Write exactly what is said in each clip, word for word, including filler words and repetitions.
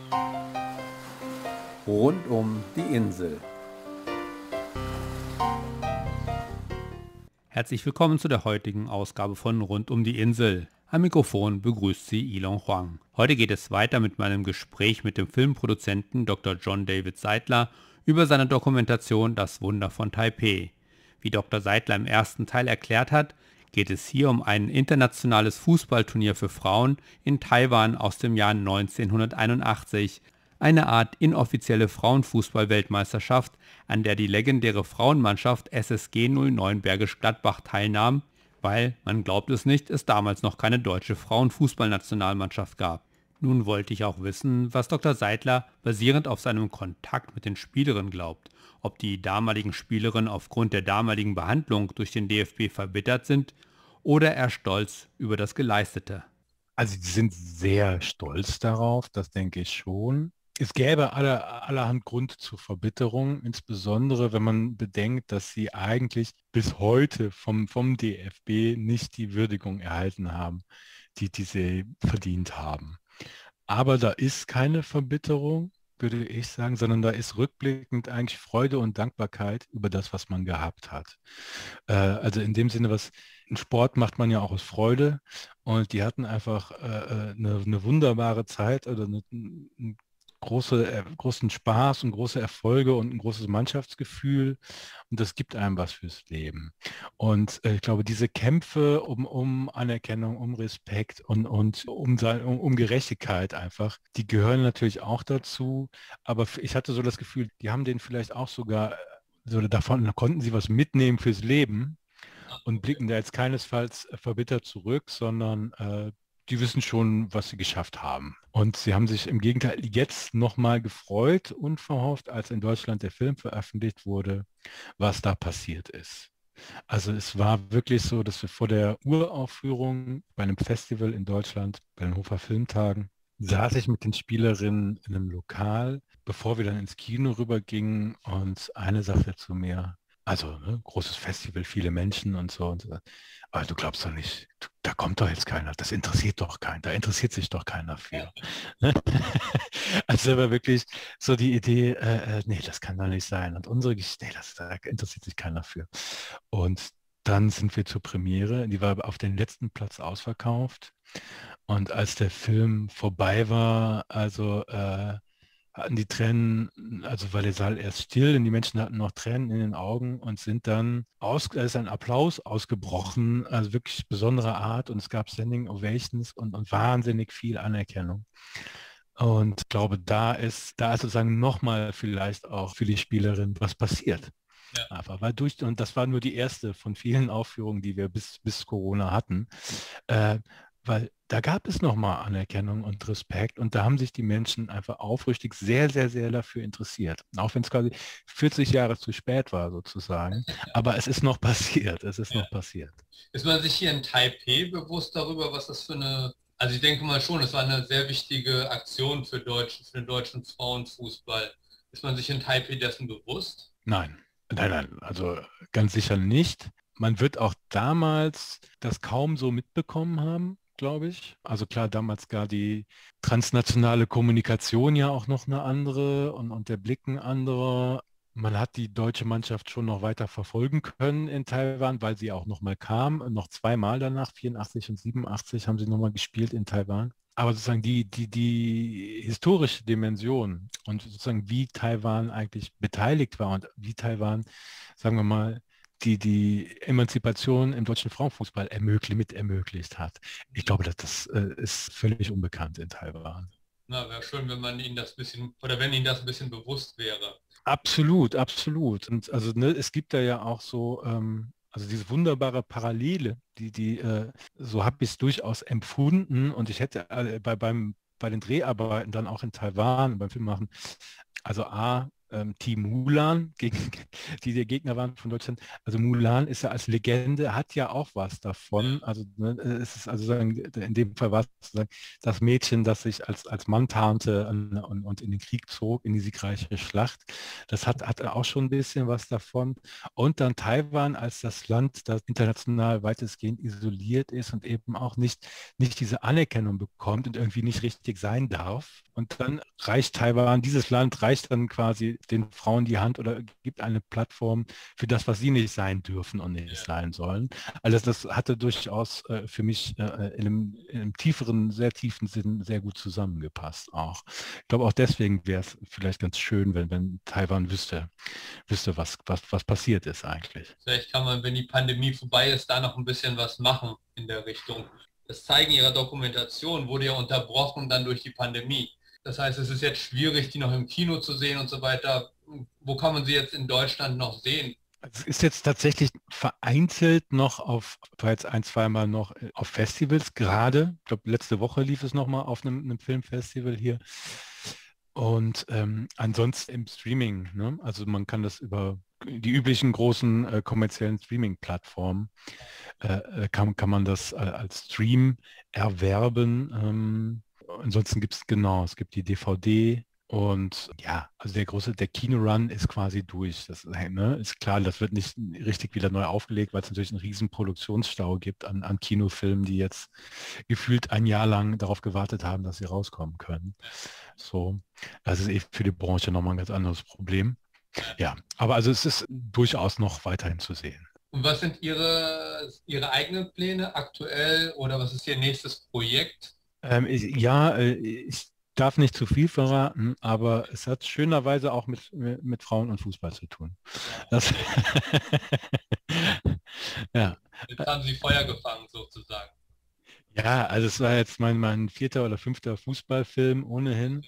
Rund um die Insel. Herzlich willkommen zu der heutigen Ausgabe von Rund um die Insel. Am Mikrofon begrüßt Sie Ilon Huang. Heute geht es weiter mit meinem Gespräch mit dem Filmproduzenten Doktor John David Seidler über seine Dokumentation Das Wunder von Taipeh. Wie Doktor Seidler im ersten Teil erklärt hat, geht es hier um ein internationales Fußballturnier für Frauen in Taiwan aus dem Jahr neunzehnhunderteinundachtzig, eine Art inoffizielle Frauenfußball-Weltmeisterschaft, an der die legendäre Frauenmannschaft S S G null neun Bergisch Gladbach teilnahm, weil, man glaubt es nicht, es damals noch keine deutsche Frauenfußballnationalmannschaft gab. Nun wollte ich auch wissen, was Doktor Seidler basierend auf seinem Kontakt mit den Spielerinnen glaubt, ob die damaligen Spielerinnen aufgrund der damaligen Behandlung durch den D F B verbittert sind oder er stolz über das Geleistete. Also die sind sehr stolz darauf, das denke ich schon. Es gäbe aller, allerhand Grund zur Verbitterung, insbesondere wenn man bedenkt, dass sie eigentlich bis heute vom, vom D F B nicht die Würdigung erhalten haben, die, die sie verdient haben. Aber da ist keine Verbitterung, würde ich sagen, sondern da ist rückblickend eigentlich Freude und Dankbarkeit über das, was man gehabt hat. Äh, also in dem Sinne, was einen Sport macht man ja auch aus Freude und die hatten einfach äh, äh, eine, eine wunderbare Zeit oder eine, einen große, äh, großen Spaß und große Erfolge und ein großes Mannschaftsgefühl und das gibt einem was fürs Leben. Und äh, ich glaube, diese Kämpfe um, um Anerkennung, um Respekt und, und um, sein, um, um Gerechtigkeit einfach, die gehören natürlich auch dazu, aber ich hatte so das Gefühl, die haben den vielleicht auch sogar, so davon konnten sie was mitnehmen fürs Leben und blicken da jetzt keinesfalls verbittert zurück, sondern äh, die wissen schon, was sie geschafft haben. Und sie haben sich im Gegenteil jetzt nochmal gefreut und verhofft, als in Deutschland der Film veröffentlicht wurde, was da passiert ist. Also es war wirklich so, dass wir vor der Uraufführung bei einem Festival in Deutschland, bei den Hofer Filmtagen, saß ich mit den Spielerinnen in einem Lokal, bevor wir dann ins Kino rübergingen und eine sagte zu mir, also ne, großes Festival, viele Menschen und so. Und so. Aber du glaubst doch nicht, du, da kommt doch jetzt keiner, das interessiert doch keinen, da interessiert sich doch keiner für. Ne? Also war wirklich so die Idee, äh, äh, nee, das kann doch nicht sein. Und unsere Geschichte, nee, das, da interessiert sich keiner für. Und dann sind wir zur Premiere, die war auf den letzten Platz ausverkauft. Und als der Film vorbei war, also äh, hatten die Tränen, also weil der Saal erst still und die Menschen hatten noch Tränen in den Augen und sind dann aus, da ist ein Applaus ausgebrochen, also wirklich besonderer Art und es gab Standing Ovations und, und wahnsinnig viel Anerkennung. Und ich glaube, da ist, da ist sozusagen nochmal vielleicht auch für die Spielerin was passiert. Ja. Aber weil durch, und das war nur die erste von vielen Aufführungen, die wir bis, bis Corona hatten, äh, weil da gab es nochmal Anerkennung und Respekt und da haben sich die Menschen einfach aufrichtig sehr, sehr, sehr dafür interessiert. Auch wenn es quasi vierzig Jahre zu spät war sozusagen, aber es ist noch passiert, es ist ja. noch passiert. Ist man sich hier in Taipeh bewusst darüber, was das für eine, also ich denke mal schon, es war eine sehr wichtige Aktion für, Deutsch, für den deutschen Frauenfußball. Ist man sich in Taipeh dessen bewusst? Nein, nein, nein, also ganz sicher nicht. Man wird auch damals das kaum so mitbekommen haben, glaube ich. Also klar, damals gar die transnationale Kommunikation ja auch noch eine andere und, und der Blick ein anderer. Man hat die deutsche Mannschaft schon noch weiter verfolgen können in Taiwan, weil sie auch noch mal kam. Noch zweimal danach, vierundachtzig und siebenundachtzig, haben sie noch mal gespielt in Taiwan. Aber sozusagen die, die, die historische Dimension und sozusagen wie Taiwan eigentlich beteiligt war und wie Taiwan, sagen wir mal, die die Emanzipation im deutschen Frauenfußball ermöglicht, mit ermöglicht hat. Ich glaube, dass das äh, ist völlig unbekannt in Taiwan. Na, wäre schön, wenn man Ihnen das bisschen, oder wenn Ihnen das ein bisschen bewusst wäre. Absolut, absolut. Und also ne, es gibt da ja auch so, ähm, also diese wunderbare Parallele, die, die, äh, so habe ich es durchaus empfunden und ich hätte äh, bei, beim, bei den Dreharbeiten dann auch in Taiwan, beim Filmmachen, also A, ähm, Team Mulan, gegen, die der Gegner waren von Deutschland. Also Mulan ist ja als Legende, hat ja auch was davon. Also ne, es ist also sagen, in dem Fall war es sozusagen das Mädchen, das sich als, als Mann tarnte und, und, und in den Krieg zog, in die siegreiche Schlacht. Das hat, hat auch schon ein bisschen was davon. Und dann Taiwan als das Land, das international weitestgehend isoliert ist und eben auch nicht, nicht diese Anerkennung bekommt und irgendwie nicht richtig sein darf. Und dann reicht Taiwan, dieses Land reicht dann quasi den Frauen die Hand oder gibt eine Plattform für das, was sie nicht sein dürfen und nicht sein sollen. Also das hatte durchaus äh, für mich äh, in, einem, in einem tieferen, sehr tiefen Sinn sehr gut zusammengepasst auch. Ich glaube auch deswegen wäre es vielleicht ganz schön, wenn, wenn Taiwan wüsste, wüsste was, was, was passiert ist eigentlich. Vielleicht kann man, wenn die Pandemie vorbei ist, da noch ein bisschen was machen in der Richtung. Das Zeigen ihrer Dokumentation wurde ja unterbrochen dann durch die Pandemie. Das heißt, es ist jetzt schwierig, die noch im Kino zu sehen und so weiter. Wo kann man sie jetzt in Deutschland noch sehen? Es ist jetzt tatsächlich vereinzelt noch auf, war jetzt ein, zweimal noch auf Festivals gerade. Ich glaube, letzte Woche lief es nochmal auf einem, einem Filmfestival hier. Und ähm, ansonsten im Streaming, ne? Also man kann das über die üblichen großen äh, kommerziellen Streaming-Plattformen, äh, kann, kann man das äh, als Stream erwerben. Ähm, ansonsten gibt es, genau, es gibt die D V D und ja, also der große, der Kinorun ist quasi durch. Das ne, ist klar, das wird nicht richtig wieder neu aufgelegt, weil es natürlich einen riesen Produktionsstau gibt an, an Kinofilmen, die jetzt gefühlt ein Jahr lang darauf gewartet haben, dass sie rauskommen können. So, das ist eh für die Branche nochmal ein ganz anderes Problem. Ja, aber also es ist durchaus noch weiterhin zu sehen. Und was sind Ihre, Ihre eigenen Pläne aktuell oder was ist Ihr nächstes Projekt? Ähm, ich, ja, äh, ich darf nicht zu viel verraten, aber es hat schönerweise auch mit, mit, mit Frauen und Fußball zu tun. Das ja. Jetzt haben Sie Feuer gefangen sozusagen. Ja, also es war jetzt mein, mein vierter oder fünfter Fußballfilm ohnehin.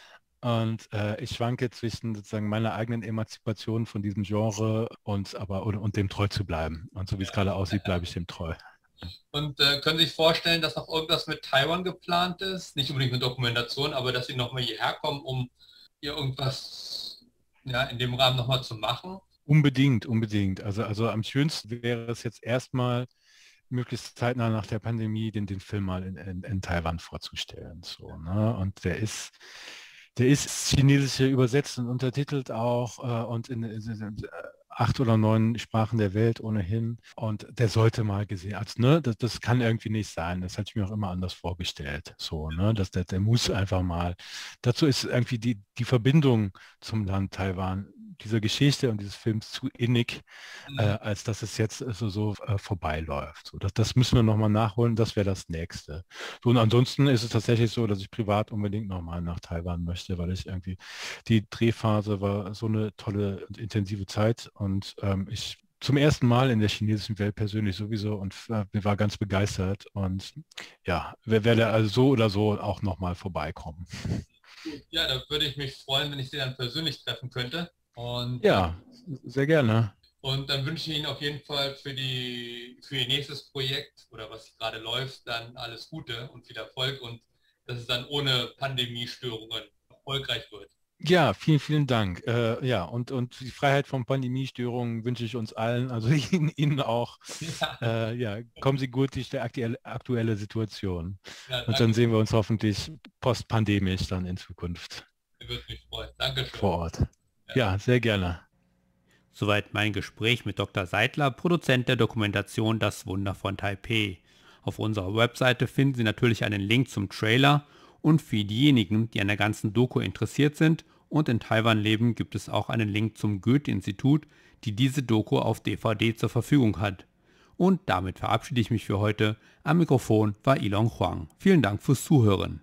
Und äh, ich schwanke zwischen sozusagen meiner eigenen Emanzipation von diesem Genre und aber und, und dem treu zu bleiben. Und so wie es gerade aussieht, bleibe ich dem treu. Und äh, können Sie sich vorstellen, dass noch irgendwas mit Taiwan geplant ist? Nicht unbedingt eine Dokumentation, aber dass Sie nochmal hierher kommen, um hier irgendwas ja, in dem Rahmen nochmal zu machen? Unbedingt, unbedingt. Also, also am schönsten wäre es jetzt erstmal möglichst zeitnah nach der Pandemie den, den Film mal in, in, in Taiwan vorzustellen. So, ne? Und der ist Der ist chinesische übersetzt und untertitelt auch äh, und in, in, in acht oder neun Sprachen der Welt ohnehin. Und der sollte mal gesehen. Also, ne, das, das kann irgendwie nicht sein. Das hatte ich mir auch immer anders vorgestellt. So, ne, dass der, der muss einfach mal. Dazu ist irgendwie die, die Verbindung zum Land Taiwan dieser Geschichte und dieses Films zu innig, mhm. äh, als dass es jetzt so, so äh, vorbeiläuft. So, das, das müssen wir nochmal nachholen, das wäre das Nächste. So, und ansonsten ist es tatsächlich so, dass ich privat unbedingt nochmal nach Taiwan möchte, weil ich irgendwie, die Drehphase war so eine tolle und intensive Zeit und ähm, ich zum ersten Mal in der chinesischen Welt persönlich sowieso und äh, war ganz begeistert und ja, wer werde also so oder so auch nochmal vorbeikommen. Ja, da würde ich mich freuen, wenn ich Sie dann persönlich treffen könnte. Und, ja, sehr gerne. Und dann wünsche ich Ihnen auf jeden Fall für, die, für Ihr nächstes Projekt oder was gerade läuft, dann alles Gute und viel Erfolg und dass es dann ohne Pandemiestörungen erfolgreich wird. Ja, vielen, vielen Dank. Äh, ja, und, und die Freiheit von Pandemiestörungen wünsche ich uns allen, also Ihnen, Ihnen auch. Ja. Äh, ja, kommen Sie gut durch die aktuelle, aktuelle Situation. Ja, und dann sehen wir uns hoffentlich postpandemisch dann in Zukunft. Ich würde mich freuen. Dankeschön. Vor Ort. Ja, sehr gerne. Soweit mein Gespräch mit Doktor Seidler, Produzent der Dokumentation Das Wunder von Taipeh. Auf unserer Webseite finden Sie natürlich einen Link zum Trailer und für diejenigen, die an der ganzen Doku interessiert sind und in Taiwan leben, gibt es auch einen Link zum Goethe-Institut, die diese Doku auf D V D zur Verfügung hat. Und damit verabschiede ich mich für heute. Am Mikrofon war Ilon Huang. Vielen Dank fürs Zuhören.